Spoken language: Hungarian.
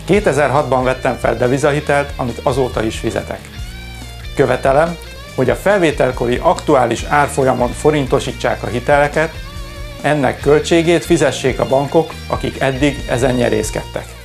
2006-ban vettem fel devizahitelt, amit azóta is fizetek. Követelem, hogy a felvételkori aktuális árfolyamon forintosítsák a hiteleket, ennek költségét fizessék a bankok, akik eddig ezen nyerészkedtek.